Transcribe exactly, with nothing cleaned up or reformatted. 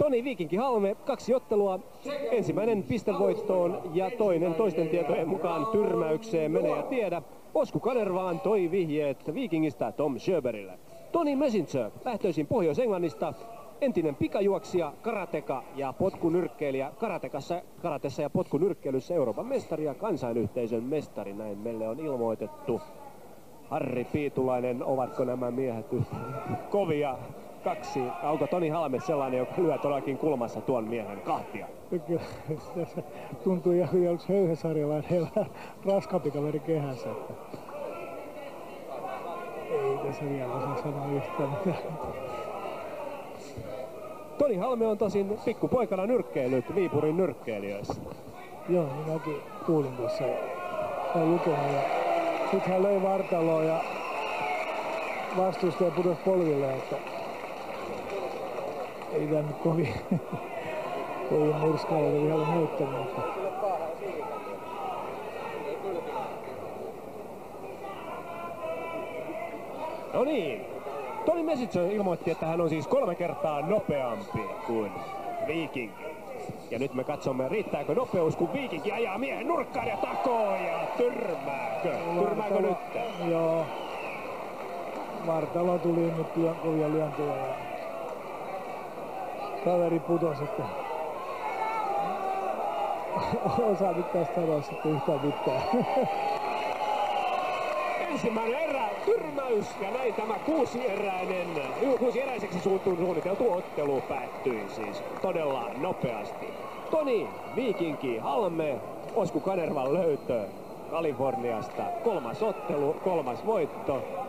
Toni Viikinki Halme, kaksi ottelua. Ensimmäinen pistevoittoon ja toinen toisten tietojen mukaan tyrmäykseen, mene ja tiedä. Osku Kanervaan toi vihjeet Viikingistä Tom Sjöbergille. Tony Messenger, lähtöisin Pohjois-Englannista, entinen pikajuoksija, karateka ja potkunyrkkeilijä. Karatekassa, karatessa ja potkunyrkkeilyssä Euroopan mestari ja kansainyhteisön mestari, näin meille on ilmoitettu. Harri Piitulainen, ovatko nämä miehet yhtä kovia? Kaksi. Onko Toni Halme sellainen, joka lyö todellakin kulmassa tuon miehen kahtia? Kyllä, tässä tuntuu ihan jollekin höyhäsarjalla, että heillä on raskaampi kaveri kehässä. Että ei tässä vielä osaa sanoa yhtään mitään. Toni Halme on tosin pikkupoikana nyrkkeillyt Viipurin nyrkkeilijöissä. Joo, niin mäkin kuulin tuossa lukenut. Ja sitten hän löi vartaloa ja vastustaja putosi polville, että ei tämä nyt kovin, kovin murskailla vielä muuttanut. No niin, Tony Messenger ilmoitti, että hän on siis kolme kertaa nopeampi kuin Viiking. Ja nyt me katsomme, riittääkö nopeus, kun Viikinki ajaa miehen nurkkaan ja takoo ja tyrmääkö? Tyrmääkö nyt? Joo. Vartalo tuli nyt lyön, kovia lyöntöjä ja kaveri putosi, että osaa nyt tästä sanoa sitten yhtään mitään. Ensimmäinen erä, tyrmäys, ja näin tämä kuusieräinen, kuusieräiseksi suunniteltu ottelu päättyi siis todella nopeasti. Toni Viikinki Halme, Osku Kanervan löytö Kaliforniasta, kolmas ottelu, kolmas voitto.